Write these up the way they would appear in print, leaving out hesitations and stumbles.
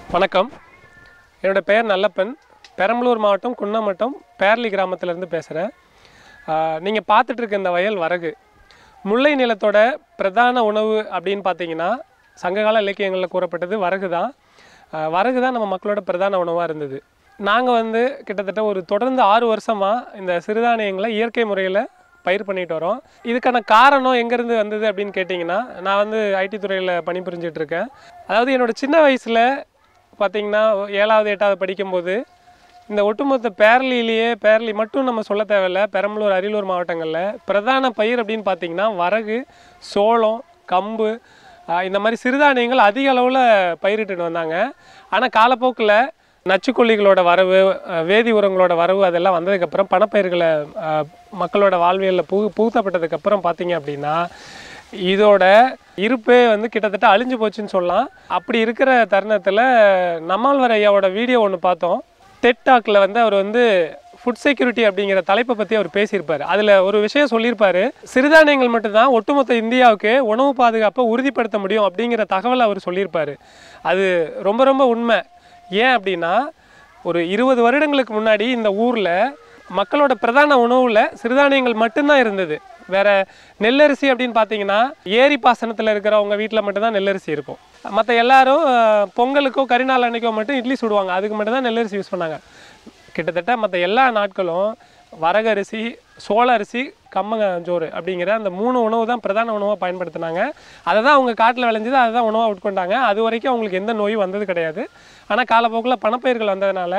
வணக்கம். என்னோட பெயர் நல்லப்பன். பெரம்பலூர் மாவட்டம் குன்னமட்டம் பேர்லி கிராமத்திலேருந்து பேசுகிறேன். நீங்கள் பார்த்துட்டு இருக்க இந்த வயல் வரகு. முல்லை நிலத்தோட பிரதான உணவு அப்படின்னு பார்த்தீங்கன்னா சங்ககால இலக்கியங்களில் கூறப்பட்டது வரகு தான். வரகு தான் நம்ம மக்களோட பிரதான உணவாக இருந்தது. நாங்கள் கிட்டத்தட்ட ஒரு தொடர்ந்து 6 வருஷமாக இந்த சிறுதானியங்களை இயற்கை முறையில் பயிர் பண்ணிட்டு வரோம். இதுக்கான காரணம் எங்கேருந்து வந்தது அப்படின்னு கேட்டிங்கன்னா, நான் ஐடி துறையில் பணிபுரிஞ்சிட்டு இருக்கேன். அதாவது என்னோடய சின்ன வயசில் பார்த்திங்கன்னா 7வது 8வது படிக்கும்போது இந்த ஒட்டுமொத்த பேர்லி மட்டும் நம்ம சொல்ல தேவையில்லை, பெரம்பலூர் அரியலூர் மாவட்டங்களில் பிரதான பயிர் அப்படின்னு பார்த்திங்கன்னா வரகு, சோளம், கம்பு இந்த மாதிரி சிறுதானியங்கள் அதிக அளவில் பயிரிட்டு வந்தாங்க. ஆனால் காலப்போக்கில் நச்சுக்கொல்லிகளோட வரவு, வேதி உரங்களோட வரவு அதெல்லாம் வந்ததுக்கப்புறம் பணப்பயிர்களை மக்களோட வாழ்வியலில் புகுத்தப்பட்டதுக்கப்புறம் பார்த்திங்க அப்படின்னா இதோட இருப்பே கிட்டத்தட்ட அழிஞ்சு போச்சுன்னு சொல்லலாம். அப்படி இருக்கிற தருணத்தில் நம்மாழ்வார் ஐயாவோட வீடியோ ஒன்று பார்த்தோம். டெட் டாக்கில் அவர் ஃபுட் செக்யூரிட்டி அப்படிங்கிற தலைப்பை பற்றி அவர் பேசியிருப்பார். அதில் ஒரு விஷயம் சொல்லியிருப்பார், சிறுதானியங்கள் மட்டும்தான் ஒட்டுமொத்த இந்தியாவுக்கு உணவு பாதுகாப்பை உறுதிப்படுத்த முடியும் அப்படிங்கிற தகவலை அவர் சொல்லியிருப்பார். அது ரொம்ப ரொம்ப உண்மை. ஏன் அப்படின்னா, ஒரு 20 வருடங்களுக்கு முன்னாடி இந்த ஊரில் மக்களோட பிரதான உணவில் சிறுதானியங்கள் மட்டும்தான் இருந்தது. வேறு நெல்லரிசி அப்படின்னு பார்த்தீங்கன்னா ஏரி பாசனத்தில் இருக்கிறவங்க வீட்டில் மட்டும்தான் நெல்லரிசி இருக்கும். மற்ற எல்லாரும் பொங்கலுக்கோ கரிநாள் அன்னைக்கோ மட்டும் இட்லி சுடுவாங்க, அதுக்கு மட்டும்தான் நெல்லரிசி யூஸ் பண்ணாங்க. கிட்டத்தட்ட மற்ற எல்லா நாட்களும் வரகரிசி, சோள அரிசி, கம்மஞ்சோறு அப்படிங்கிற அந்த 3 உணவு தான் பிரதான உணவாக பயன்படுத்தினாங்க. அதை தான் அவங்க காட்டில் விளைஞ்சது, அதை தான் உணவாக உட்கொண்டாங்க. அது வரைக்கும் அவங்களுக்கு எந்த நோயும் வந்தது கிடையாது. ஆனால் காலப்போக்கில் பணப்பயிர்கள் வந்ததுனால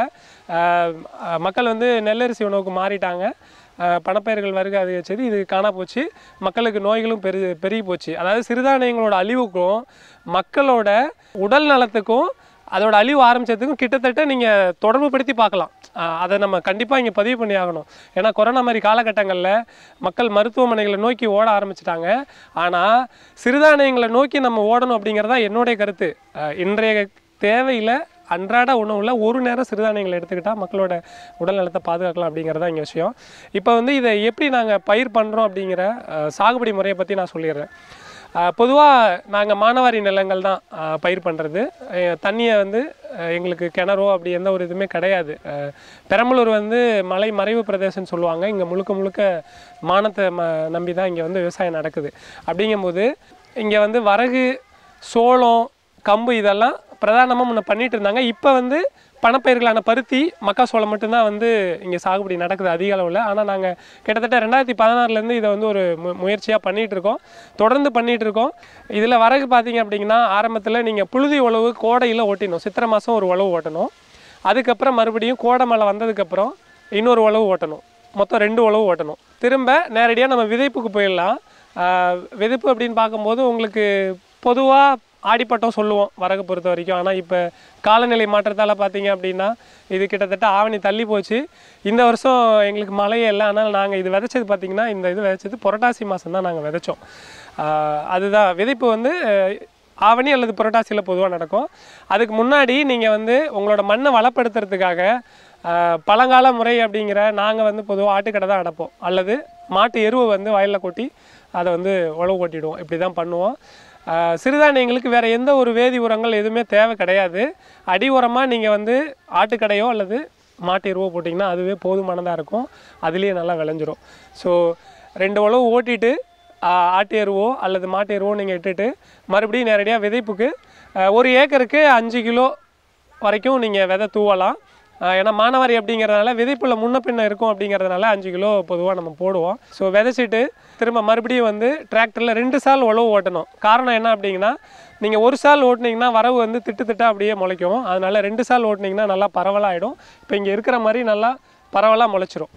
மக்கள் நெல்லரிசி உணவுக்கு மாறிட்டாங்க. பணப்பயிர்கள் வருகை அதிகரிச்சது, இது காணா போச்சு. மக்களுக்கு நோய்களும் பெருகி போச்சு. அதாவது சிறுதானியங்களோட அழிவுக்கும் மக்களோட உடல் நலத்துக்கும் அதோட அழிவு ஆரம்பித்ததுக்கும் கிட்டத்தட்ட நீங்கள் தொடர்பு படுத்தி பார்க்கலாம். அதை நம்ம கண்டிப்பாக இங்கே பதிவு பண்ணி ஆகணும். ஏன்னா கொரோனா மாதிரி காலகட்டங்களில் மக்கள் மருத்துவமனைகளை நோக்கி ஓட ஆரம்பிச்சிட்டாங்க. ஆனால் சிறுதானியங்களை நோக்கி நம்ம ஓடணும் அப்படிங்கிறதான் என்னுடைய கருத்து. இன்றைய தேவையில் அன்றாட உணவில் ஒரு நேரம் சிறுதானியங்களை எடுத்துக்கிட்டால் மக்களோட உடல் நலத்தை பாதுகாக்கலாம் அப்படிங்கிறதான் இங்கே விஷயம். இப்போ இதை எப்படி நாங்கள் பயிர் பண்ணுறோம் அப்படிங்கிற சாகுபடி முறையை பற்றி நான் சொல்லிடுறேன். பொதுவாக நாங்கள் மானாவாரி நிலங்கள் தான் பயிர் பண்ணுறது. தண்ணியை எங்களுக்கு கிணறோ அப்படி எந்த ஒரு இதுவுமே கிடையாது. பெரம்பலூர் மலை மறைவு பிரதேசம்னு சொல்லுவாங்க. இங்கே முழுக்க மானத்தை நம்பி தான் இங்கே விவசாயம் நடக்குது. அப்படிங்கும்போது இங்கே வரகு, சோளம், கம்பு இதெல்லாம் பிரதானமாக முன்ன பண்ணிகிட்டு இருந்தாங்க. இப்போ பணப்பயிர்களான பருத்தி, மக்காசோளம் மட்டும்தான் இங்கே சாகுபடி நடக்குது அதிக அளவில். ஆனால் நாங்கள் கிட்டத்தட்ட 2016லேருந்து இதை ஒரு முயற்சியாக பண்ணிகிட்ருக்கோம், தொடர்ந்து பண்ணிகிட்ருக்கோம். இதில் வரகு பார்த்திங்க அப்படிங்கன்னா ஆரம்பத்தில் நீங்கள் புழுதி உழவு கோடையில் ஓட்டினோம். சித்திரை மாதம் ஒரு உழவு ஓட்டணும். அதுக்கப்புறம் மறுபடியும் கோடை மழை வந்ததுக்கப்புறம் இன்னொரு உழவு ஓட்டணும். மொத்தம் 2 உழவு ஓட்டணும். திரும்ப நேரடியாக நம்ம விதைப்புக்கு போயிடலாம். விதைப்பு அப்படின்னு பார்க்கும்போது உங்களுக்கு பொதுவாக ஆடிப்பட்டம் சொல்லுவோம் வரகு பொறுத்த வரைக்கும். ஆனால் இப்போ காலநிலை மாற்றத்தால் பார்த்தீங்க அப்படின்னா இது கிட்டத்தட்ட ஆவணி தள்ளி போச்சு. இந்த வருஷம் எங்களுக்கு மழையே இல்லை. ஆனால் நாங்கள் இது விதைச்சது பார்த்திங்கன்னா இது விதைச்சது புரட்டாசி மாதம் தான் நாங்கள் விதைச்சோம். அதுதான் விதைப்பு ஆவணி அல்லது புரட்டாசியில் பொதுவாக நடக்கும். அதுக்கு முன்னாடி நீங்கள் உங்களோட மண்ணை வளப்படுத்துறதுக்காக பழங்கால முறை அப்படிங்கிற நாங்கள் பொதுவாக ஆட்டுக்கடை தான் அடைப்போம், அல்லது மாட்டு எருவை வயலில் கொட்டி அதை உழவு கொட்டிடுவோம். இப்படி தான் பண்ணுவோம். சிறுதானியங்களுக்கு வேறு எந்த ஒரு வேதி உரங்கள் எதுவுமே தேவை கிடையாது. அடி உரமாக நீங்கள் ஆட்டுக்கடையோ அல்லது மாட்டு எருவோ போட்டிங்கன்னா அதுவே போதுமானதாக இருக்கும். அதுலேயே நல்லா விளைஞ்சிரும். ஸோ 2 உழவு ஓட்டிட்டு ஆட்டு எருவோ அல்லது மாட்டு எருவோ நீங்கள் இட்டுட்டு மறுபடியும் நேரடியாக விதைப்புக்கு 1 ஏக்கருக்கு 5 கிலோ வரைக்கும் நீங்கள் விதை தூவலாம். ஏன்னா மானாவாரி அப்படிங்கிறதுனால விதைப்பில் முன்ன பின்ன இருக்கும். அப்படிங்கிறதுனால 5 கிலோ பொதுவாக நம்ம போடுவோம். ஸோ விதைச்சிட்டு திரும்ப மறுபடியும் டிராக்டரில் 2 சால் உழவு ஓட்டணும். காரணம் என்ன அப்படிங்கன்னா, நீங்கள் 1 சால் ஓட்டினீங்கன்னா வரவு திட்டு அப்படியே முளைக்கும். அதனால் 2 சால் ஓட்டினீங்கன்னா நல்லா பரவலாகிடும். இப்போ இங்கே இருக்கிற மாதிரி நல்லா பரவலாக முளைச்சிரும்.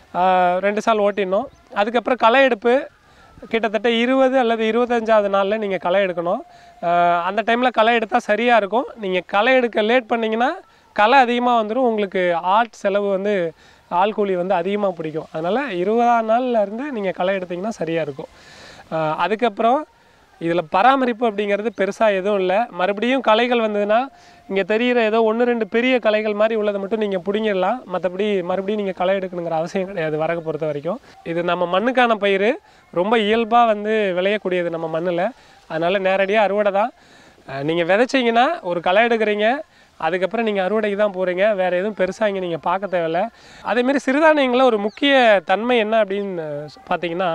2 சால் ஓட்டிடணும். அதுக்கப்புறம் களை எடுப்பு கிட்டத்தட்ட 20 அல்லது 25வது நாளில் நீங்கள் களை எடுக்கணும். அந்த டைமில் களை எடுத்தால் சரியாக இருக்கும். நீங்கள் களை எடுக்க லேட் பண்ணிங்கன்னா களை அதிகமாக வந்துடும். உங்களுக்கு ஆட் செலவு ஆள் கூலி அதிகமாக பிடிக்கும். அதனால் 20ஆம் நாள்லேருந்து நீங்கள் களை எடுத்திங்கன்னா சரியாக இருக்கும். அதுக்கப்புறம் இதில் பராமரிப்பு அப்படிங்கிறது பெருசாக எதுவும் இல்லை. மறுபடியும் களைகள் வந்ததுன்னா இங்கே தெரிகிற ஏதோ 1-2 பெரிய களைகள் மாதிரி உள்ளதை மட்டும் நீங்கள் பிடிங்கிடலாம். மற்றபடி மறுபடியும் நீங்கள் களை எடுக்கணுங்கிற அவசியம் கிடையாது வரகு பொறுத்த வரைக்கும். இது நம்ம மண்ணுக்கான பயிர், ரொம்ப இயல்பாக விளையக்கூடியது நம்ம மண்ணில். அதனால் நேரடியாக அறுவடை தான். நீங்கள் விதைச்சிங்கன்னா ஒரு களை எடுக்கிறீங்க, அதுக்கப்புறம் நீங்கள் அறுவடைக்கு தான் போகிறீங்க. வேறு எதுவும் பெருசாக இங்கே நீங்கள் பார்க்க தேவையில்ல. அதேமாரி சிறுதானியங்களில் ஒரு முக்கிய தன்மை என்ன அப்படின்னு பார்த்தீங்கன்னா,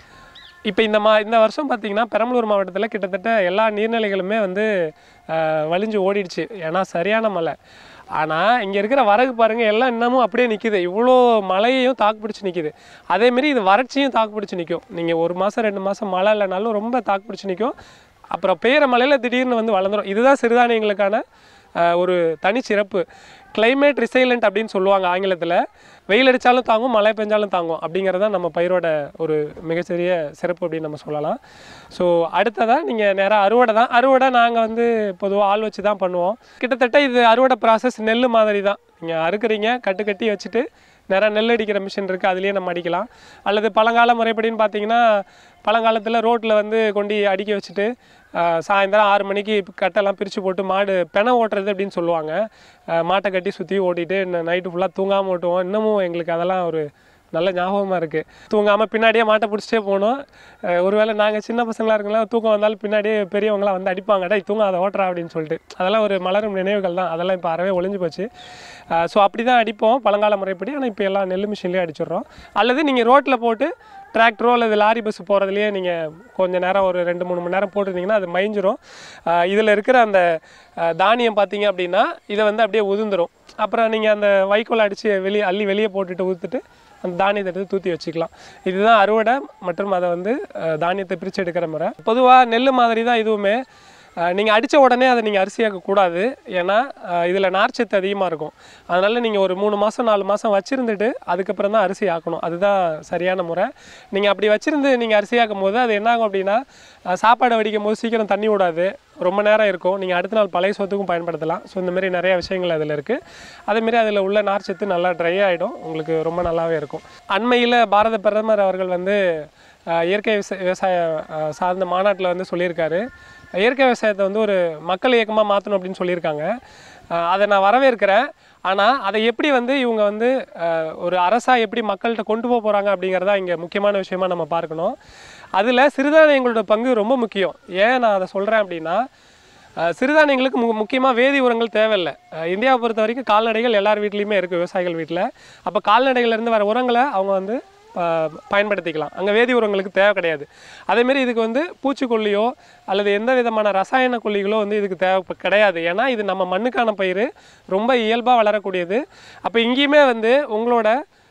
இப்போ இந்த வருஷம் பார்த்திங்கன்னா பெரம்பலூர் மாவட்டத்தில் கிட்டத்தட்ட எல்லா நீர்நிலைகளுமே வந்து வலிஞ்சு ஓடிடுச்சு. ஏன்னா சரியான மழை. ஆனால் இங்கே இருக்கிற வரகு பாருங்கள், எல்லாம் இன்னமும் அப்படியே நிற்கிது. இவ்வளோ மழையையும் தாக்கு பிடிச்சி நிற்கிது. அதேமாரி இது வறட்சியும் தாக்கு பிடிச்சி நிற்கும். நீங்கள் 1 மாதம் 2 மாதம் மழை இல்லைனாலும் ரொம்ப தாக்கு பிடிச்சி நிற்கும். அப்புறம் பெய்கிற மழையில் திடீர்னு வந்து வளர்ந்துடும். இதுதான் சிறுதானியங்களுக்கான ஒரு தனிச்சிறப்பு. கிளைமேட் ரிசைலண்ட் அப்படின்னு சொல்லுவாங்க ஆங்கிலத்தில். வெயில் அடித்தாலும் தாங்கும், மழை பெஞ்சாலும் தாங்கும் அப்படிங்கிறது தான் நம்ம பயிரோட ஒரு மிகச்சிறிய சிறப்பு அப்படின்னு நம்ம சொல்லலாம். ஸோ அடுத்ததாக நீங்கள் நேராக அறுவடை நாங்கள் வந்து பொதுவாக ஆள் வச்சு தான் பண்ணுவோம். கிட்டத்தட்ட இது அறுவடை ப்ராசஸ் நெல் மாதிரி தான். நீங்கள் அறுக்குறீங்க, கட்டி வச்சுட்டு நேராக நெல் அடிக்கிற மிஷின் இருக்குது, அதுலேயே நம்ம அடிக்கலாம். அல்லது பழங்கால முறைப்படின்னு பார்த்தீங்கன்னா, பழங்காலத்தில் ரோட்டில் வந்து கொண்டு அடிக்க வச்சுட்டு சாயந்தரம் 6 மணிக்கு கட்டெல்லாம் பிரித்து போட்டு மாடு பெணை ஓட்டுறது அப்படின்னு சொல்லுவாங்க. மாட்டை கட்டி சுற்றி ஓட்டிட்டு நைட்டு ஃபுல்லாக தூங்காமல் ஓட்டுவோம். இன்னமும் எங்களுக்கு அதெல்லாம் ஒரு நல்ல ஞாபகமாக இருக்குது. தூங்காமல் பின்னாடியே மாட்டை பிடிச்சிட்டே போகணும். ஒருவேளை நாங்கள் சின்ன பசங்களாக இருக்கலாம், தூக்கம் வந்தாலும் பின்னாடியே பெரியவங்களாம் வந்து அடிப்பாங்க, டேய் தூங்க அதை ஓட்டுறா அப்படின்னு சொல்லிட்டு. அதெல்லாம் ஒரு மலரும் நினைவுகள் தான். அதெல்லாம் இப்போ அறவே ஒழிஞ்சு போச்சு. ஸோ அப்படி தான் அடிப்போம் பழங்கால முறைப்படி. ஆனால் இப்போ எல்லாம் நெல் மிஷின்லேயே அடிச்சிடுறோம். அல்லது நீங்கள் ரோட்டில் போட்டு டிராக்டரோ அல்லது லாரி பஸ் போகிறதுலையே நீங்கள் கொஞ்சம் நேரம் ஒரு 2-3 மணி நேரம் போட்டுருந்தீங்கன்னா அது மயஞ்சிரும். இதில் இருக்கிற அந்த தானியம் பார்த்தீங்க அப்படின்னா இதை வந்து அப்படியே உதிர்ந்துடும். அப்புறம் நீங்கள் அந்த வைக்கோல் அடித்து வெளியே போட்டுட்டு ஊற்றுட்டு அந்த தானியத்தை எடுத்து தூற்றி வச்சுக்கலாம். இதுதான் அறுவடை மற்றும் அதை வந்து தானியத்தை பிரித்து எடுக்கிற முறை. பொதுவாக நெல் மாதிரி தான் இதுவுமே. நீங்கள் அடித்த உடனே அதை நீங்கள் அரிசியாக்கக்கூடாது. ஏன்னா இதில் நார்ச்சத்து அதிகமாக இருக்கும். அதனால் நீங்கள் ஒரு 3 மாதம் 4 மாதம் வச்சுருந்துட்டு அதுக்கப்புறம் தான் அரிசி ஆக்கணும். அதுதான் சரியான முறை. நீங்கள் அப்படி வச்சுருந்து நீங்கள் அரிசியாக்கும் போது அது என்னாகும் அப்படின்னா, சாப்பாடு வடிக்கும் போது சீக்கிரம் தண்ணி விடாது, ரொம்ப நேரம் இருக்கும். நீங்கள் அடுத்த நாள் பழைய சொத்துக்கும் பயன்படுத்தலாம். ஸோ இந்தமாரி நிறையா விஷயங்கள் அதில் இருக்குது. அதேமாரி அதில் உள்ள நார்ச்சத்து நல்லா ட்ரை ஆகிடும், உங்களுக்கு ரொம்ப நல்லாவே இருக்கும். அண்மையில் பாரத பிரதமர் அவர்கள் வந்து இயற்கை விவசாய சார்ந்த மாநாட்டில் வந்து சொல்லியிருக்காரு, இயற்கை விவசாயத்தை வந்து ஒரு மக்கள் இயக்கமாக மாற்றணும் அப்படின்னு சொல்லியிருக்காங்க. அதை நான் வரவேற்கிறேன். ஆனால் அதை எப்படி வந்து இவங்க வந்து ஒரு அரசாக எப்படி மக்கள்கிட்ட கொண்டு போகிறாங்க அப்படிங்கிறதா இங்கே முக்கியமான விஷயமா நம்ம பார்க்கணும். அதில் சிறுதானியங்களோட பங்கு ரொம்ப முக்கியம். ஏன் நான் அதை சொல்கிறேன் அப்படின்னா, சிறுதானியங்களுக்கு முக்கியமாக வேதி உரங்கள் தேவையில்லை. இந்தியாவை பொறுத்த வரைக்கும் கால்நடைகள் எல்லார் வீட்லேயுமே இருக்குது, விவசாயிகள் வீட்டில். அப்போ கால்நடைகள்லேருந்து வர உரங்களை அவங்க வந்து பயன்படுத்திக்கலாம். அங்கே வேதி உரங்களுக்கு தேவை கிடையாது. அதேமாரி இதுக்கு வந்து பூச்சிக்கொல்லியோ அல்லது எந்த விதமான ரசாயன கொல்லிகளோ வந்து இதுக்கு தேவை கிடையாது. ஏன்னா இது நம்ம மண்ணுக்கான பயிர், ரொம்ப இயல்பாக வளரக்கூடியது. அப்போ இங்கேயுமே வந்து உங்களோட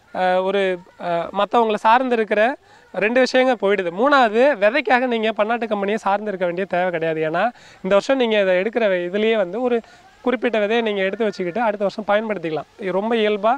ஒரு மற்றவங்களை சார்ந்து இருக்கிற 2 விஷயங்கள் போயிடுது. 3வது, விதைக்காக நீங்கள் பன்னாட்டு கம்பெனியை சார்ந்து இருக்க வேண்டிய தேவை கிடையாது. ஏன்னா இந்த வருஷம் நீங்கள் இதை எடுக்கிற இதுலேயே வந்து ஒரு குறிப்பிட்ட விதையை நீங்கள் எடுத்து வச்சுக்கிட்டு அடுத்த வருஷம் பயன்படுத்திக்கலாம். இது ரொம்ப இயல்பாக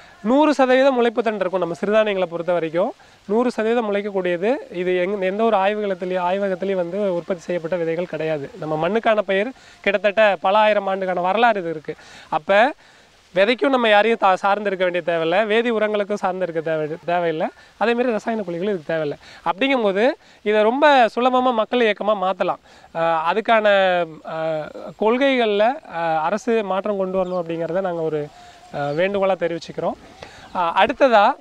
100% முளைப்பு தண்டு இருக்கும். நம்ம சிறுதானியங்களை பொறுத்த வரைக்கும் 100% முளைக்கக்கூடியது. இது எந்த ஒரு ஆய்வகத்திலையும் வந்து உற்பத்தி செய்யப்பட்ட விதைகள் கிடையாது. நம்ம மண்ணுக்கான பயிர் கிட்டத்தட்ட பல ஆயிரம் ஆண்டுக்கான வரலாறு இது இருக்குது. அப்போ விதைக்கும் நம்ம யாரையும் சார்ந்து இருக்க வேண்டிய தேவையில்லை, வேதி உரங்களுக்கும் சார்ந்து இருக்க தேவையில்லை, அதேமாரி ரசாயன கொல்லிகளும் இதுக்கு தேவையில்லை. அப்படிங்கும்போது இதை ரொம்ப சுலபமாக மக்கள் இயக்கமாக மாற்றலாம். அதுக்கான கொள்கைகளில் அரசு மாற்றம் கொண்டு வரணும் அப்படிங்கிறத நாங்கள் ஒரு வேண்டுகோளாக தெரிவிச்சுக்கிறோம். அடுத்ததாக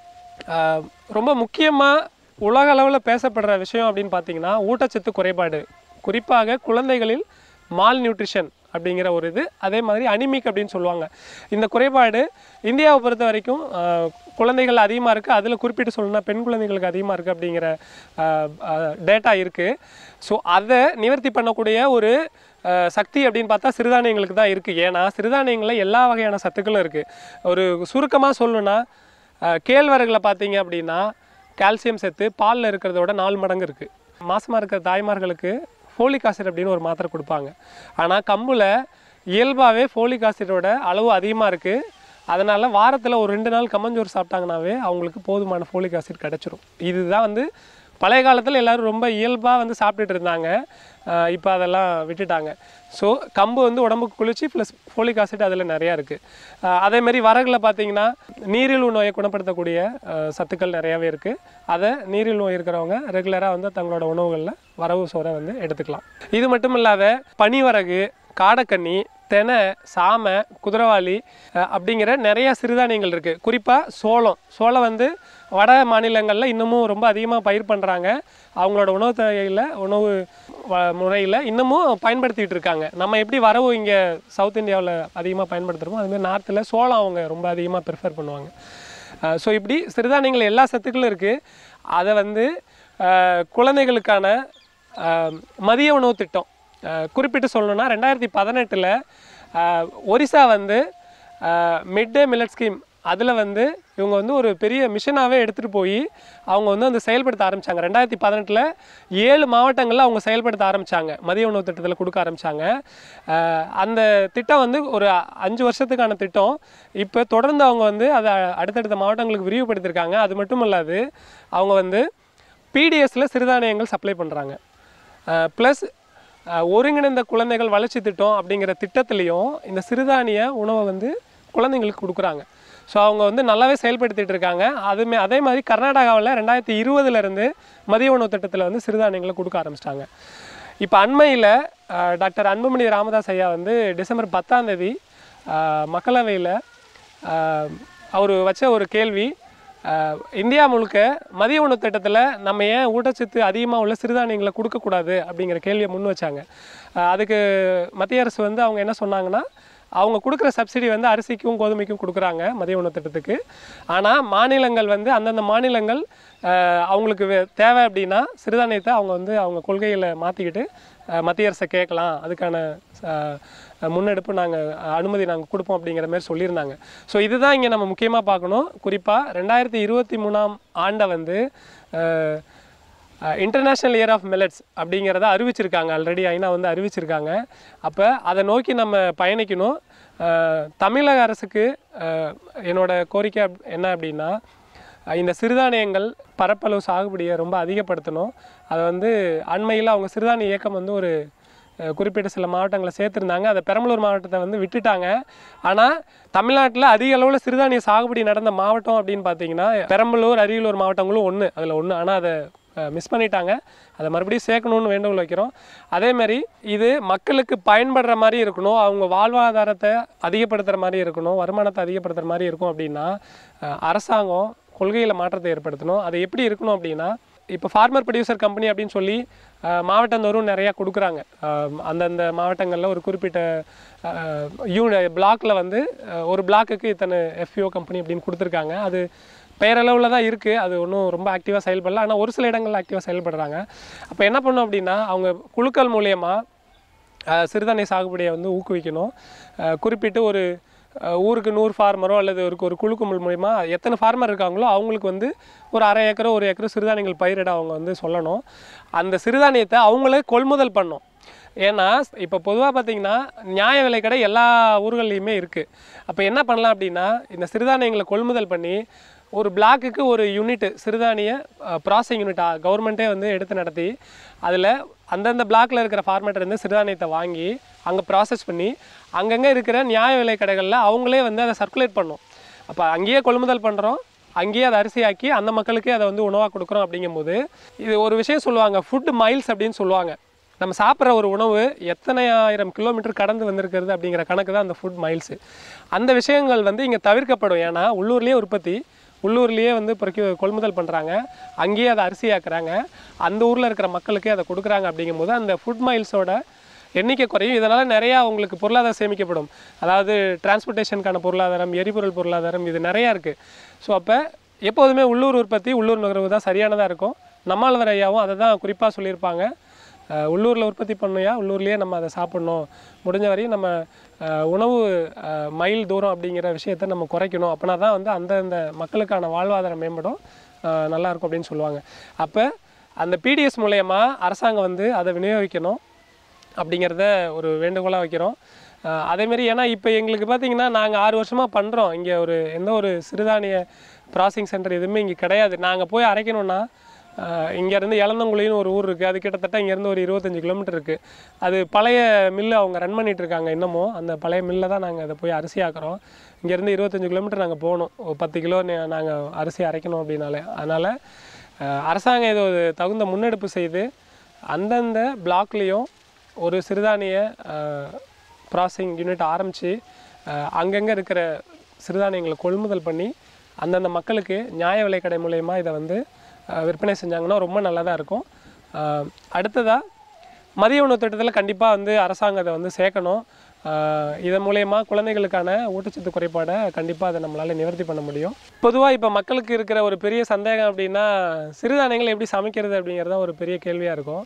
ரொம்ப முக்கியமாக உலக அளவில் பேசப்படுற விஷயம் அப்படின்னு பார்த்தீங்கன்னா ஊட்டச்சத்து குறைபாடு, குறிப்பாக குழந்தைகளில் மால் நியூட்ரிஷன் அப்படிங்கிற ஒரு இது. அதே மாதிரி அனிமிக் அப்படின்னு சொல்லுவாங்க. இந்த குறைபாடு இந்தியாவை பொறுத்த வரைக்கும் குழந்தைகள் அதிகமாக இருக்குது. அதில் குறிப்பிட்டு சொல்லணும்னா பெண் குழந்தைகளுக்கு அதிகமாக இருக்குது அப்படிங்கிற டேட்டா இருக்குது. ஸோ அதை நிவர்த்தி பண்ணக்கூடிய ஒரு சக்தி அப்படின்னு பார்த்தா சிறுதானியங்களுக்கு தான் இருக்குது. ஏன்னா சிறுதானியங்களில் எல்லா வகையான சத்துக்களும் இருக்குது. ஒரு சுருக்கமாக சொல்லணுன்னா, கேழ்வரகுல பார்த்தீங்க அப்படின்னா கால்சியம் சத்து பாலில் இருக்கிறத விட 4 மடங்கு இருக்குது. மாசமாக இருக்கிற தாய்மார்களுக்கு ஃபோலிக் ஆசிட் அப்படின்னு ஒரு மாத்திரை கொடுப்பாங்க. ஆனால் கம்பில் இயல்பாகவே ஃபோலிக் ஆசிடோட அளவு அதிகமாக இருக்குது. அதனால் வாரத்தில் ஒரு 2 நாள் கம்மஞ்சோறு சாப்பிட்டாங்கனாவே அவங்களுக்கு போதுமான ஃபோலிக் ஆசிட் கிடச்சிரும். இதுதான் வந்து பழைய காலத்தில் எல்லோரும் ரொம்ப இயல்பாக வந்து சாப்பிட்டுட்டு இருந்தாங்க. இப்போ அதெல்லாம் விட்டுட்டாங்க. ஸோ கம்பு வந்து உடம்புக்கு குளிர்ச்சி ப்ளஸ் ஃபோலிக் ஆசிட் அதில் நிறையா இருக்குது. அதேமாரி வரகுல பார்த்திங்கன்னா நீரிழிவு நோயை குணப்படுத்தக்கூடிய சத்துக்கள் நிறையாவே இருக்குது. அதை நீரிழிவு நோய் இருக்கிறவங்க ரெகுலராக வந்து தங்களோட உணவுகளில் வரவு சோறை வந்து எடுத்துக்கலாம். இது மட்டும் இல்லாத பனிவரகு, காடைக்கன்னி, தெனை, சாமை, குதிரைவாலி அப்படிங்கிற நிறையா சிறுதானியங்கள் இருக்குது. குறிப்பாக சோளம் வந்து வட மாநிலங்களில் இன்னமும் ரொம்ப அதிகமாக பயிர் பண்ணுறாங்க. அவங்களோட உணவு முறையில் இன்னமும் பயன்படுத்திகிட்டு இருக்காங்க. நம்ம எப்படி வரவு இங்கே சவுத் இந்தியாவில் அதிகமாக பயன்படுத்துகிறோமோ அதுமாதிரி நார்த்தில் சோளம் அவங்க ரொம்ப அதிகமாக ப்ரிஃபர் பண்ணுவாங்க. ஸோ இப்படி சிறுதானியங்கள் எல்லா சத்துக்களும் இருக்குது. அதை வந்து குழந்தைகளுக்கான மதிய உணவு திட்டம் குறிப்பிட்டு சொல்லணுன்னா 2018 ஒரிசா வந்து மிட் டே மில்லட் ஸ்கீம் அதில் வந்து இவங்க வந்து ஒரு பெரிய மிஷனாகவே எடுத்துகிட்டு போய் அவங்க வந்து அந்த செயல்படுத்த ஆரம்பித்தாங்க. 2018 7 மாவட்டங்களில் அவங்க செயல்படுத்த ஆரம்பித்தாங்க. மதிய உணவு திட்டத்தில் கொடுக்க ஆரம்பித்தாங்க. அந்த திட்டம் வந்து ஒரு 5 வருஷத்துக்கான திட்டம். இப்போ தொடர்ந்து அவங்க வந்து அதை அடுத்தடுத்த மாவட்டங்களுக்கு விரிவுபடுத்தியிருக்காங்க. அது மட்டும் இல்லாது அவங்க வந்து பிடிஎஸில் சிறுதானியங்கள் சப்ளை பண்ணுறாங்க. ப்ளஸ் ஒருங்கிணைந்த குழந்தைகள் வளர்ச்சி திட்டம் அப்படிங்கிற திட்டத்துலேயும் இந்த சிறுதானிய உணவை வந்து குழந்தைங்களுக்கு கொடுக்குறாங்க. ஸோ அவங்க வந்து நல்லாவே செயல்படுத்திகிட்டு இருக்காங்க. அதே மாதிரி கர்நாடகாவில் 2020 மதிய உணவு திட்டத்தில் வந்து சிறுதானியங்களை கொடுக்க ஆரம்பிச்சிட்டாங்க. இப்போ அண்மையில் டாக்டர் அன்புமணி ராமதாஸ் ஐயா வந்து டிசம்பர் 10 மக்களவையில் அவர் வச்ச ஒரு கேள்வி, இந்தியா முழுக்க மதிய உணவு திட்டத்தில் நம்ம ஏன் ஊட்டச்சத்து அதிகமாக உள்ள சிறுதானியங்களை கொடுக்கக்கூடாது அப்படிங்கிற கேள்வியை முன் வச்சாங்க. அதுக்கு மத்திய அரசு வந்து அவங்க என்ன சொன்னாங்கன்னா, அவங்க கொடுக்குற சப்சிடி வந்து அரிசிக்கும் கோதுமைக்கும் கொடுக்குறாங்க மதிய உணவு திட்டத்துக்கு. ஆனால் மாநிலங்கள் வந்து அந்தந்த மாநிலங்கள் அவங்களுக்கு தேவை அப்படின்னா சிறுதானியத்தை அவங்க வந்து அவங்க கொள்கையில் மாற்றிக்கிட்டு மத்திய அரசை கேட்கலாம், அதுக்கான முன்னெடுப்பு நாங்கள் அனுமதி நாங்கள் கொடுப்போம் அப்படிங்கிற மாதிரி சொல்லியிருந்தாங்க. ஸோ இதுதான் இங்கே நம்ம முக்கியமாக பார்க்கணும். குறிப்பாக 2023 வந்து இன்டர்நேஷ்னல் இயர் ஆஃப் மில்லட்ஸ் அப்படிங்கிறத அறிவிச்சிருக்காங்க. ஆல்ரெடி ஐநா வந்து அறிவிச்சிருக்காங்க. அப்போ அதை நோக்கி நம்ம பயணிக்கணும். தமிழக அரசுக்கு என்னோடய கோரிக்கை என்ன அப்படின்னா, இந்த சிறுதானியங்கள் பரப்பளவு சாகுபடியை ரொம்ப அதிகப்படுத்தணும். அதை வந்து அண்மையில் அவங்க சிறுதானிய இயக்கம் வந்து ஒரு குறிப்பிட்ட சில மாவட்டங்களை சேர்த்துருந்தாங்க. அதை பெரம்பலூர் மாவட்டத்தை வந்து விட்டுட்டாங்க. ஆனால் தமிழ்நாட்டில் அதிக அளவில் சிறுதானிய சாகுபடி நடந்த மாவட்டம் அப்படின்னு பார்த்தீங்கன்னா பெரம்பலூர், அரியலூர் மாவட்டங்களும் அதில் ஒன்று. ஆனால் அதை மிஸ் பண்ணிட்டாங்க. அதை மறுபடியும் சேர்க்கணுன்னு வேண்டுகோள் வைக்கிறோம். அதேமாதிரி இது மக்களுக்கு பயன்படுற மாதிரி இருக்கணும், அவங்க வாழ்வாதாரத்தை அதிகப்படுத்துகிற மாதிரி இருக்கணும், வருமானத்தை அதிகப்படுத்துகிற மாதிரி இருக்கும். அப்படின்னா அரசாங்கம் கொள்கையில் மாற்றத்தை ஏற்படுத்தணும். அது எப்படி இருக்கணும் அப்படின்னா, இப்போ ஃபார்மர் ப்ரொடியூசர் கம்பெனி அப்படின்னு சொல்லி மாவட்டந்தோறும் நிறையா கொடுக்குறாங்க. அந்தந்த மாவட்டங்களில் ஒரு குறிப்பிட்ட பிளாக்கில் வந்து ஒரு பிளாக்குக்கு இத்தனை எஃப்யூஓ கம்பெனி அப்படின்னு கொடுத்துருக்காங்க. அது பெயரளவில் தான் இருக்குது. அது ஒன்றும் ரொம்ப ஆக்டிவாக செயல்படல. ஆனால் ஒரு சில இடங்களில் ஆக்டிவாக செயல்படுறாங்க. அப்போ என்ன பண்ணணும் அப்படின்னா, அவங்க குழுக்கள் மூலியமாக சிறுதானிய சாகுபடியை வந்து ஊக்குவிக்கணும். குறிப்பிட்டு ஒரு ஊருக்கு 100 ஃபார்மரோ அல்லது ஒரு குழுக்கு மூலிமா எத்தனை ஃபார்மர் இருக்காங்களோ அவங்களுக்கு வந்து ஒரு 1/2 ஏக்கரோ 1 ஏக்கரோ சிறுதானியங்கள் பயிரிட அவங்க வந்து சொல்லணும். அந்த சிறுதானியத்தை அவங்களே கொள்முதல் பண்ணணும். ஏன்னா இப்போ பொதுவாக பார்த்திங்கன்னா நியாய விலை கடை எல்லா ஊர்கள்லையுமே இருக்குது. அப்போ என்ன பண்ணலாம் அப்படின்னா, இந்த சிறுதானியங்களை கொள்முதல் பண்ணி ஒரு பிளாக்குக்கு ஒரு யூனிட் சிறுதானிய ப்ராசஸிங் யூனிட் கவர்மெண்ட்டே வந்து எடுத்து நடத்தி அதில் அந்தந்த பிளாக்கில் இருக்கிற ஃபார்மேட்டர் சிறுதானியத்தை வாங்கி அங்கே ப்ராசஸ் பண்ணி அங்கங்கே இருக்கிற நியாய விலை கடைகளில் அவங்களே வந்து அதை சர்க்குலேட் பண்ணோம். அப்போ அங்கேயே கொள்முதல் பண்ணுறோம், அங்கேயே அதை அரிசியாக்கி அந்த மக்களுக்கே அதை வந்து உணவாக கொடுக்குறோம். அப்படிங்கும்போது இது ஒரு விஷயம் சொல்லுவாங்க, ஃபுட் மைல்ஸ் அப்படின்னு சொல்லுவாங்க. நம்ம சாப்பிட்ற ஒரு உணவு எத்தனை ஆயிரம் கிலோமீட்டர் கடந்து வந்திருக்கிறது அப்படிங்கிற கணக்கு தான் அந்த ஃபுட் மைல்ஸு. அந்த விஷயங்கள் வந்து இங்கே தவிர்க்கப்படும். ஏன்னா உள்ளூர்லேயே உற்பத்தி, உள்ளூர்லேயே வந்து கொள்முதல் பண்ணுறாங்க, அங்கேயே அதை அரிசியாக்குறாங்க, அந்த ஊரில் இருக்கிற மக்களுக்கே அதை கொடுக்குறாங்க. அப்படிங்கும்போது அந்த ஃபுட் மைல்ஸோட எண்ணிக்கை குறையும். இதனால் நிறையா உங்களுக்கு பொருளாதாரம் சேமிக்கப்படும். அதாவது டிரான்ஸ்போர்ட்டேஷனுக்கான பொருளாதாரம், எரிபொருள் பொருளாதாரம், இது நிறையா இருக்குது. ஸோ அப்போ எப்போதுமே உள்ளூர் உற்பத்தி, உள்ளூர் நுகர்வு தான் சரியானதாக இருக்கும். நம்மாழ்வார் ஐயாவும் அதை தான் குறிப்பாக சொல்லியிருப்பாங்க. உள்ளூரில் உற்பத்தி பண்ணியா உள்ளூர்லேயே நம்ம அதை சாப்பிட்ணும், முடிஞ்ச வரையும் நம்ம உணவு மைல் தூரம் அப்படிங்கிற விஷயத்தை நம்ம குறைக்கணும். அப்படின்னா தான் வந்து அந்தந்த மக்களுக்கான வாழ்வாதாரம் மேம்படும், நல்லாயிருக்கும் அப்படின்னு சொல்லுவாங்க. அப்போ அந்த பிடிஎஸ் மூலயமா அரசாங்கம் வந்து அதை விநியோகிக்கணும் அப்படிங்கிறத ஒரு வேண்டுகோளாக வைக்கிறோம். அதேமாரி ஏன்னா இப்போ எங்களுக்கு பார்த்திங்கன்னா நாங்கள் 6 வருஷமாக பண்ணுறோம். இங்கே எந்த ஒரு சிறுதானிய ப்ராசஸிங் சென்டர் எதுவுமே இங்கே கிடையாது. நாங்கள் போய் அரைக்கணுன்னா இங்கேருந்து எலந்தங்குழின்னு ஒரு ஊர் இருக்குது. அது கிட்டத்தட்ட இங்கேருந்து ஒரு 25 கிலோமீட்டர் இருக்குது. அது பழைய மில்லு அவங்க ரன் பண்ணிகிட்ருக்காங்க இன்னமும். அந்த பழைய மில்லில் தான் நாங்கள் அதை போய் அரிசி ஆக்குறோம். இங்கேருந்து 25 கிலோமீட்டர் நாங்கள் போகணும். ஒரு 10 கிலோ நாங்கள் அரிசி அரைக்கணும் அப்படின்னாலே. அதனால் அரசாங்கம் இது ஒரு தகுந்த முன்னெடுப்பு செய்து அந்தந்த பிளாக்லேயும் ஒரு சிறுதானிய ப்ராசஸிங் யூனிட் ஆரம்பித்து அங்கங்கே இருக்கிற சிறுதானியங்களை கொள்முதல் பண்ணி அந்தந்த மக்களுக்கு நியாய விலை கடை மூலயமா இதை வந்து விற்பனை செஞ்சாங்கன்னா ரொம்ப நல்லதாக இருக்கும். அடுத்ததாக மதிய உணவு திட்டத்தில் கண்டிப்பாக வந்து அரசாங்கம் அதை வந்து சேர்க்கணும். இதன் மூலயமா குழந்தைகளுக்கான ஊட்டச்சத்து குறைபாடை கண்டிப்பாக அதை நம்மளால் நிவர்த்தி பண்ண முடியும். பொதுவாக இப்போ மக்களுக்கு இருக்கிற ஒரு பெரிய சந்தேகம் அப்படின்னா சிறுதானியங்கள் எப்படி சமைக்கிறது அப்படிங்கிறது ஒரு பெரிய கேள்வியாக இருக்கும்.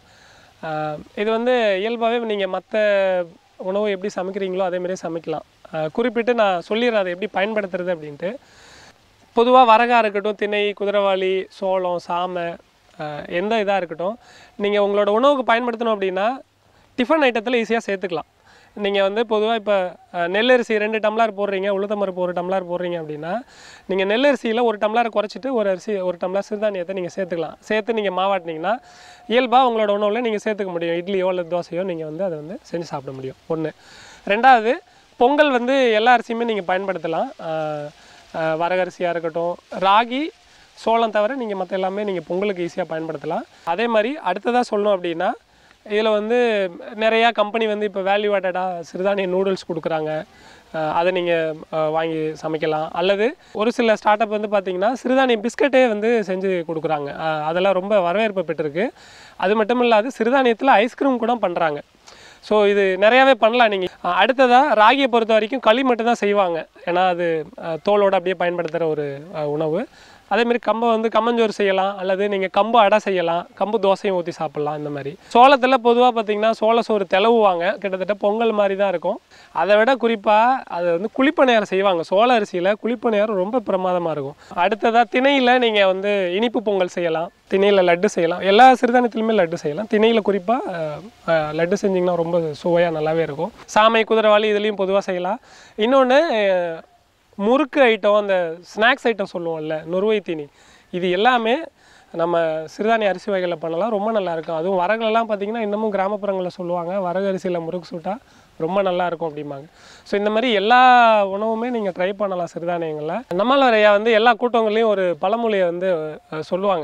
இது வந்து இயல்பாகவே நீங்கள் மற்ற உணவு எப்படி சமைக்கிறீங்களோ அதேமாரியே சமைக்கலாம். குறிப்பிட்டு நான் சொல்லிடுறேன் அதை எப்படி பயன்படுத்துறது அப்படின்ட்டு. பொதுவாக வரகாக இருக்கட்டும், திணை, குதிரைவாளி, சோளம், சாமை, எந்த இதாக இருக்கட்டும், நீங்கள் உங்களோட உணவுக்கு பயன்படுத்தணும் அப்படின்னா டிஃபன் ஐட்டத்தில் ஈஸியாக சேர்த்துக்கலாம். நீங்கள் வந்து பொதுவாக இப்போ நெல்லரிசி 2 டம்ளர் போடுறீங்க, உளுத்தம்பருப்பு 1 டம்ளர் போடுறீங்க அப்படின்னா நீங்கள் நெல்லரிசியில் 1 டம்ளரை குறைச்சிட்டு 1 டம்ளர் சிறுதானியத்தை நீங்கள் சேர்த்துக்கலாம். சேர்த்து நீங்கள் மாவாட்டினீங்கன்னா இயல்பாக உங்களோட உணவில் நீங்கள் சேர்த்துக்க முடியும். இட்லியோ அல்லது தோசையோ நீங்கள் வந்து அதை வந்து செஞ்சு சாப்பிட முடியும். 1. 2வது, பொங்கல் வந்து எல்லா அரிசியுமே நீங்கள் பயன்படுத்தலாம். வரகரிசியாக இருக்கட்டும், ராகி, சோளம் தவிர நீங்கள் மற்ற எல்லாமே நீங்கள் பொங்கலுக்கு ஈஸியாக பயன்படுத்தலாம். அதே மாதிரி அடுத்ததாக சொல்லணும் அப்படின்னா இதில் வந்து நிறையா கம்பெனி வந்து இப்போ வேல்யூ ஆட்டடாக சிறுதானிய நூடுல்ஸ் கொடுக்குறாங்க. அதை நீங்கள் வாங்கி சமைக்கலாம். அல்லது ஒரு சில ஸ்டார்ட் அப் வந்து பார்த்திங்கன்னா சிறுதானிய பிஸ்கட்டே வந்து செஞ்சு கொடுக்குறாங்க. அதெல்லாம் ரொம்ப வரவேற்பு பெற்றிருக்கு. அது மட்டும் இல்லாது சிறுதானியத்தில் ஐஸ்கிரீம் கூட பண்ணுறாங்க. ஸோ இது நிறையாவே பண்ணலாம். நீங்கள் அடுத்ததாக ராகியை பொறுத்த வரைக்கும் களி மட்டும்தான் செய்வாங்க. ஏன்னா அது தோலோடு அப்படியே பயன்படுத்துகிற ஒரு உணவு. அதேமாரி கம்பை வந்து கம்மஞ்சோறு செய்யலாம், அல்லது நீங்கள் கம்பு அடை செய்யலாம், கம்பு தோசையும் ஊற்றி சாப்பிட்லாம். இந்த மாதிரி சோளத்தில் பொதுவாக பார்த்திங்கன்னா சோள சோறு தெளவுவாங்க, கிட்டத்தட்ட பொங்கல் மாதிரி தான் இருக்கும். அதை விட குறிப்பாக அதை வந்து குழிப்பணியாரம் செய்வாங்க. சோள அரிசியில் குழிப்பணியாரம் ரொம்ப பிரமாதமாக இருக்கும். அடுத்ததாக திணையில் நீங்கள் வந்து இனிப்பு பொங்கல் செய்யலாம், திணையில் லட்டு செய்யலாம். எல்லா சிறுதானியத்துலையுமே லட்டு செய்யலாம். திணையில் குறிப்பாக லட்டு செஞ்சிங்கன்னா ரொம்ப சுவையாக நல்லாவே இருக்கும். சாமை, குதிரைவாளி இதுலேயும் பொதுவாக செய்யலாம். இன்னொன்று முறுக்கு ஐட்டம், அந்த ஸ்நாக்ஸ் ஐட்டம் சொல்லுவோம்ல, நொறுவை தீனி, இது எல்லாமே நம்ம சிறுதானிய அரிசி வகைகளில் பண்ணலாம். ரொம்ப நல்லாயிருக்கும். அதுவும் வரகுலலாம் பார்த்திங்கன்னா இன்னமும் கிராமப்புறங்களில் சொல்லுவாங்க, வரகு அரிசியில் முறுக்கு சுட்டால் ரொம்ப நல்லாயிருக்கும் அப்படிம்பாங்க. ஸோ இந்த மாதிரி எல்லா உணவுமே நீங்கள் ட்ரை பண்ணலாம் சிறுதானியங்களில். நம்மளறையா வந்து எல்லா கூட்டங்கள்லேயும் ஒரு பழமொழியை வந்து சொல்லுவாங்க.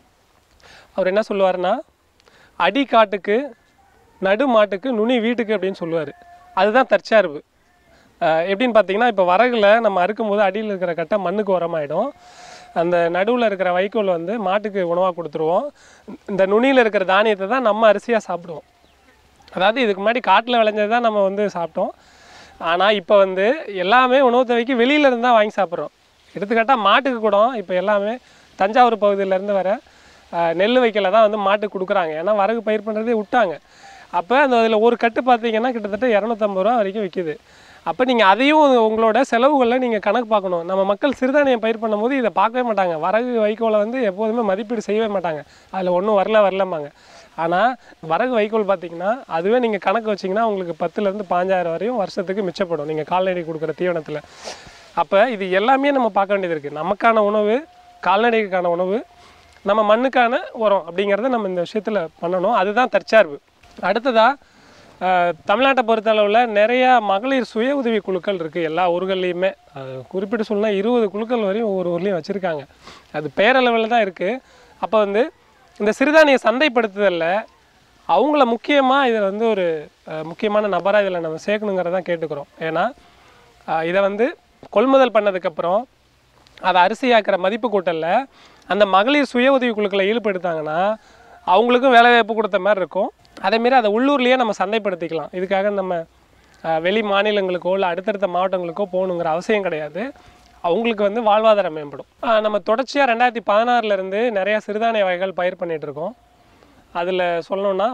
அவர் என்ன சொல்லுவார்னா, அடி காட்டுக்கு நடு மாட்டுக்கு நுனி வீட்டுக்கு அப்படின்னு சொல்லுவார். அதுதான் தற்சார்பு. எப்படின்னு பார்த்தீங்கன்னா, இப்போ வரகுல நம்ம அறுக்கும்போது அடியில் இருக்கிற கட்டை மண்ணுக்கு உரமாயிடும். அந்த நடுவில் இருக்கிற வைக்கோல் வந்து மாட்டுக்கு உணவாக கொடுத்துருவோம். இந்த நுனியில் இருக்கிற தானியத்தை தான் நம்ம அரிசியாக சாப்பிடுவோம். அதாவது இதுக்கு முன்னாடி காட்டில் விளைஞ்சது தான் நம்ம வந்து சாப்பிட்டோம். ஆனால் இப்போ வந்து எல்லாமே உணவு தேவைக்கு வெளியிலேருந்து தான் வாங்கி சாப்பிட்றோம். எடுத்துக்காட்டால் மாட்டுக்கு கூட இப்போ எல்லாமே தஞ்சாவூர் பகுதியிலேருந்து வர நெல் வைக்கல தான் வந்து மாட்டுக்கு கொடுக்குறாங்க. ஏன்னா வரகு பயிர் பண்ணுறதே விட்டாங்க. அப்போ அந்த அதில் ஒரு கட்டு பார்த்தீங்கன்னா கிட்டத்தட்ட 250 ரூபா வரைக்கும் விற்கிது. அப்போ நீங்கள் அதையும் உங்களோட செலவுகளில் நீங்கள் கணக்கு பார்க்கணும். நம்ம மக்கள் சிறுதானியம் பயிர் பண்ணும்போது இதை பார்க்கவே மாட்டாங்க. வரகு வைக்கோலை வந்து எப்போதுமே மதிப்பீடு செய்யவே மாட்டாங்க. அதில் ஒன்றும் வரலம்பாங்க. ஆனால் வரகு வைக்கோல் பார்த்திங்கன்னா அதுவே நீங்கள் கணக்கு வச்சிங்கன்னா உங்களுக்கு 10,000 to 15,000 வரையும் வருஷத்துக்கு மிச்சப்படும் நீங்கள் கால்நடை கொடுக்குற தீவனத்தில். அப்போ இது எல்லாமே நம்ம பார்க்க வேண்டியது இருக்குது. நமக்கான உணவு, கால்நடைக்கான உணவு, நம்ம மண்ணுக்கான உரம் அப்படிங்கிறத நம்ம இந்த விஷயத்தில் பண்ணணும். அதுதான் தற்சார்பு. அடுத்ததாக தமிழ்நாட்டை பொறுத்தளவில் நிறையா மகளிர் சுய உதவி குழுக்கள் இருக்குது எல்லா ஊர்கள்லேயுமே. குறிப்பிட்டு சொல்லலாம் 20 குழுக்கள் வரையும் ஒவ்வொரு ஊர்லேயும் வச்சுருக்காங்க. அது பேரளவில் தான் இருக்குது. அப்போ வந்து இந்த சிறுதானிய சந்தைப்படுத்துதலில் அவங்கள முக்கியமாக இதில் வந்து ஒரு முக்கியமான நபராக இதில் நம்ம சேர்க்கணுங்கிறதான் கேட்டுக்கிறோம். ஏன்னா இதை வந்து கொள்முதல் பண்ணதுக்கப்புறம் அதை அரிசியாக்கிற மதிப்பு கூட்டலில் அந்த மகளிர் சுய உதவி குழுக்களை ஈடுபடுத்தாங்கன்னா அவங்களுக்கும் வேலைவாய்ப்பு கொடுத்த மாதிரி இருக்கும். அதேமாரி அதை உள்ளூர்லேயே நம்ம சந்தைப்படுத்திக்கலாம். இதுக்காக நம்ம வெளி மாநிலங்களுக்கோ இல்லை அடுத்தடுத்த மாவட்டங்களுக்கோ போகணுங்கிற அவசியம் கிடையாது. அவங்களுக்கு வந்து வாழ்வாதாரம் மேம்படும். நம்ம தொடர்ச்சியாக 2016 நிறையா சிறுதானிய வகைகள் பயிர் பண்ணிகிட்ருக்கோம். அதில் சொல்லணுன்னா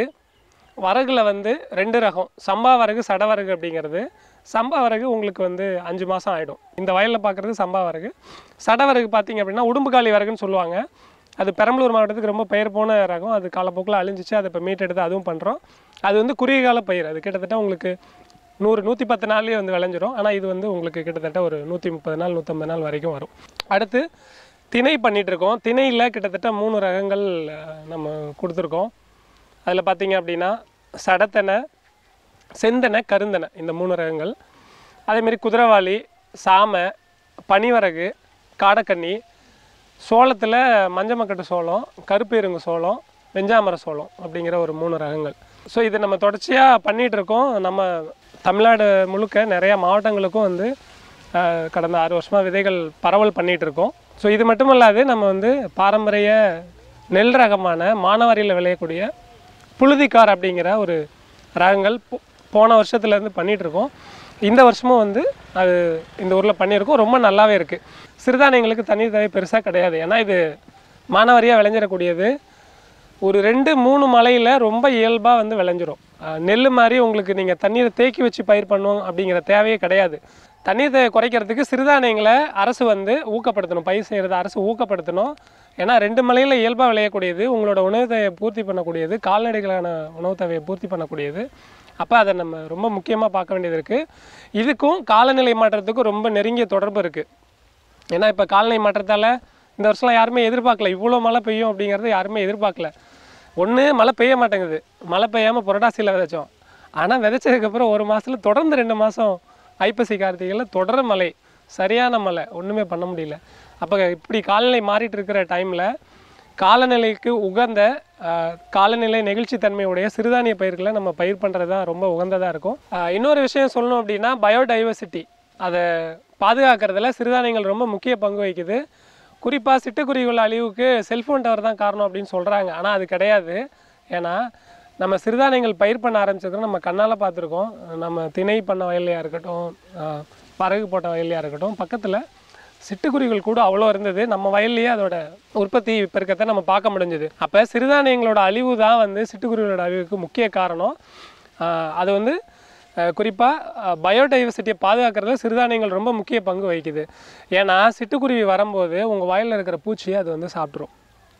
வரகுல வந்து 2 ரகம், சம்பா வரகு, சட வரகு அப்படிங்கிறது. சம்பா வரகு உங்களுக்கு வந்து 5 மாதம் ஆகிடும். இந்த வயலில் பார்க்குறது சம்பா வரகு. சட வரகு பார்த்திங்க அப்படின்னா உடும்புகாலி வரகுன்னு சொல்லுவாங்க. அது பெரம்பலூர் மாவட்டத்துக்கு ரொம்ப பெயர் போன ரகம். அது காலப்போக்கில் அழிஞ்சிச்சு. அதை இப்போ மீட்டெடுத்து அதுவும் பண்ணுறோம். அது வந்து குறுகிய கால பயிர். அது கிட்டத்தட்ட உங்களுக்கு 100-110 நாள்லேயே வந்து விளைஞ்சிரும். ஆனால் இது வந்து உங்களுக்கு கிட்டத்தட்ட ஒரு 130 நாள் 150 நாள் வரைக்கும் வரும். அடுத்து திணை பண்ணிகிட்ருக்கோம். திணையில் கிட்டத்தட்ட 3 ரகங்கள் நம்ம கொடுத்துருக்கோம். அதில் பார்த்திங்க அப்படின்னா சடத்தனை, செந்தனை, கருந்தனை, இந்த 3 ரகங்கள். அதேமாரி குதிரைவாளி, சாமை, பனிவரகு, காடக்கன்னி, சோளத்தில் மஞ்சமக்கட்டு சோளம், கருப்பு இருங்கு சோளம், வெஞ்சாமர சோளம் அப்படிங்கிற ஒரு 3 ரகங்கள். ஸோ இதை நம்ம தொடர்ச்சியாக பண்ணிகிட்ருக்கோம். நம்ம தமிழ்நாடு முழுக்க நிறையா மாவட்டங்களுக்கும் வந்து கடந்த 6 வருஷமாக விதைகள் பரவல் பண்ணிகிட்டு இருக்கோம். ஸோ இது மட்டும் இல்லாது நம்ம வந்து பாரம்பரிய நெல் ரகமான மானாவாரியில் விளையக்கூடிய புழுதிக்கார் அப்படிங்கிற ஒரு ரகங்கள் போன வருஷத்துலேருந்து பண்ணிகிட்ருக்கோம். இந்த வருஷமும் வந்து அது இந்த ஊரில் பண்ணியிருக்கோம். ரொம்ப நல்லாவே இருக்குது. சிறுதானியங்களுக்கு தண்ணீர் தேவை பெருசாக கிடையாது. ஏன்னா இது மானாவாரியாக விளைஞ்சிடக்கூடியது. ஒரு 2-3 மழையில் ரொம்ப இயல்பாக வந்து விளைஞ்சிரும். நெல் மாதிரி உங்களுக்கு நீங்கள் தண்ணீரை தேக்கி வச்சு பயிர் பண்ணணும் அப்படிங்கிற தேவையே கிடையாது. தண்ணீர் தேவை குறைக்கிறதுக்கு சிறுதானியங்களை அரசு வந்து ஊக்கப்படுத்தணும். பயிர் செய்கிறத அரசு ஊக்கப்படுத்தணும். ஏன்னா 2 மலையில் இயல்பாக விளையக்கூடியது, உங்களோட உணவு தேவையை பூர்த்தி பண்ணக்கூடியது, கால்நடைகளான உணவு தேவையை பூர்த்தி பண்ணக்கூடியது. அப்போ அதை நம்ம ரொம்ப முக்கியமாக பார்க்க வேண்டியது இருக்குது. இதுக்கும் காலநிலை மாற்றத்துக்கும் ரொம்ப நெருங்கிய தொடர்பு இருக்குது. ஏன்னா இப்போ காலநிலை மாற்றத்தால் இந்த வருஷம்லாம் யாருமே எதிர்பார்க்கல இவ்வளோ மழை பெய்யும் அப்படிங்கிறது யாருமே எதிர்பார்க்கல. ஒன்று மழை பெய்ய மாட்டேங்குது. மழை பெய்யாமல் புரட்டாசியில் விதைச்சோம். ஆனால் விதைச்சதுக்கப்புறம் 1 மாதத்தில் தொடர்ந்து 2 மாதம் ஐப்பசி கார்த்திகையில் தொடர் மழை, சரியான மழை, ஒன்றுமே பண்ண முடியல. அப்போ இப்படி காலநிலை மாறிட்டு இருக்கிற டைமில் காலநிலைக்கு உகந்த காலநிலை நெகிழ்ச்சித்தன்மையுடைய சிறுதானிய பயிர்களை நம்ம பயிர் பண்ணுறது தான் ரொம்ப உகந்ததாக இருக்கும். இன்னொரு விஷயம் சொல்லணும் அப்படின்னா பயோடைவர்சிட்டி, அதை பாதுகாக்கிறதுல சிறுதானியங்கள் ரொம்ப முக்கிய பங்கு வகிக்குது. குறிப்பாக சிட்டுக்குருவிகள் அழிவுக்கு செல்ஃபோன் டவர் தான் காரணம் அப்படின்னு சொல்கிறாங்க. ஆனால் அது கிடையாது. ஏன்னா நம்ம சிறுதானியங்கள் பயிர் பண்ண ஆரம்பிச்சதும் நம்ம கண்ணால் பார்த்துருக்கோம். நம்ம திணை பண்ண வயல்லையாக இருக்கட்டும், பறகு போட்ட வயல்லையாக இருக்கட்டும், பக்கத்தில் சிட்டுக்குருவிகள் கூட அவ்வளோ இருந்தது. நம்ம வயல்லையே அதோட உற்பத்தி பெருக்கத்தை நம்ம பார்க்க முடிஞ்சுது. அப்போ சிறுதானியங்களோட அழிவு தான் வந்து சிட்டுக்குருவிகளோட அழிவுக்கு முக்கிய காரணம். அது வந்து குறிப்பாக பயோடைவர்சிட்டியை பாதுகாக்கிறதுல சிறுதானியங்கள் ரொம்ப முக்கிய பங்கு வகிக்குது. ஏன்னா சிட்டுக்குருவி வரும்போது உங்கள் வயலில் இருக்கிற பூச்சியை அது வந்து சாப்பிட்ரும்.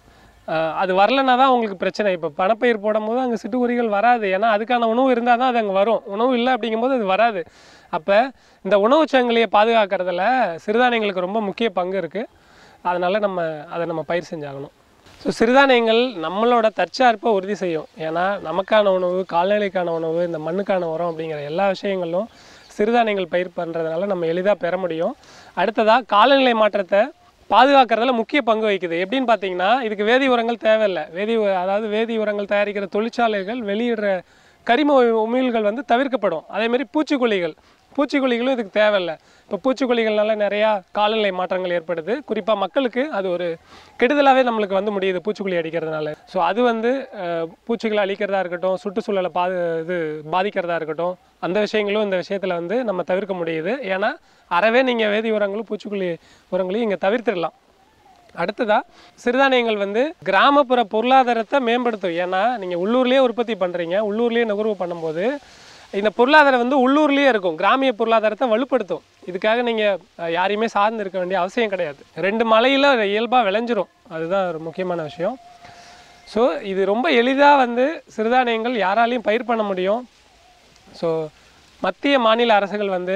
அது வரலன்னா தான் உங்களுக்கு பிரச்சனை. இப்போ பணப்பயிர் போடும்போது அங்கே சிட்டுக்குருவிகள் வராது. ஏன்னா அதுக்கான உணவு இருந்தால் தான் அது அங்கே வரும். உணவு இல்லை அப்படிங்கும்போது அது வராது. அப்போ இந்த உணவு சங்கிலியை பாதுகாக்கிறதுல சிறுதானியங்களுக்கு ரொம்ப முக்கிய பங்கு இருக்குது. அதனால் அதை நம்ம பயிர் செஞ்சாகணும். ஸோ சிறுதானியங்கள் நம்மளோட தற்சார்பை உறுதி செய்யும். ஏன்னா நமக்கான உணவு, கால்நடைக்கான உணவு, இந்த மண்ணுக்கான உரம் அப்படிங்கிற எல்லா விஷயங்களும் சிறுதானியங்கள் பயிர் பண்ணுறதுனால நம்ம எளிதாக பெற முடியும். அடுத்ததாக காலநிலை மாற்றத்தை பாதுகாக்கிறதுல முக்கிய பங்கு வகிக்குது. எப்படின்னு பார்த்தீங்கன்னா இதுக்கு வேதி உரங்கள் தேவையில்லை. வேதி உரங்கள் தயாரிக்கிற தொழிற்சாலைகள் வெளியிடுற கரிம உமிழ்கள் வந்து தவிர்க்கப்படும். அதேமாதிரி பூச்சிக்கொல்லிகளும் இதுக்கு தேவையில்லை. இப்போ பூச்சிக்கொல்லிகள்னால நிறையா காலநிலை மாற்றங்கள் ஏற்படுது. குறிப்பாக மக்களுக்கு அது ஒரு கெடுதலாகவே நம்மளுக்கு வந்து முடியுது பூச்சிக்கொல்லி அடிக்கிறதுனால. ஸோ அது வந்து பூச்சிகளை அழிக்கிறதா இருக்கட்டும், சுற்றுச்சூழலை பாதிக்கிறதா இருக்கட்டும், அந்த விஷயங்களும் இந்த விஷயத்தில் வந்து நம்ம தவிர்க்க முடியுது. ஏன்னா அறவே நீங்கள் வேதி உரங்களும் பூச்சிக்கொல்லி உரங்களையும் இங்கே தவிர்த்திடலாம். அடுத்ததாக சிறுதானியங்கள் வந்து கிராமப்புற பொருளாதாரத்தை மேம்படுத்தும். ஏன்னா நீங்கள் உள்ளூர்லேயே உற்பத்தி பண்ணுறீங்க, உள்ளூர்லேயே நுகர்வு பண்ணும்போது இந்த பொருளாதாரம் வந்து உள்ளூர்லேயே இருக்கும். கிராமிய பொருளாதாரத்தை வலுப்படுத்தும். இதுக்காக நீங்கள் யாரையுமே சார்ந்து இருக்க வேண்டிய அவசியம் கிடையாது. 2 மலையில் இயல்பாக விளைஞ்சிரும். அதுதான் ஒரு முக்கியமான விஷயம். ஸோ இது ரொம்ப எளிதாக வந்து சிறுதானியங்கள் யாராலையும் பயிர் பண்ண முடியும். ஸோ மத்திய மாநில அரசுகள் வந்து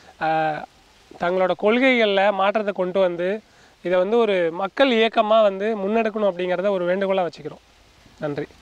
தங்களோட கொள்கைகளில் மாற்றத்தை கொண்டு வந்து இதை வந்து ஒரு மக்கள் இயக்கமாக வந்து முன்னெடுக்கணும் அப்படிங்கிறத ஒரு வேண்டுகோளாக வச்சுக்கிறோம். நன்றி.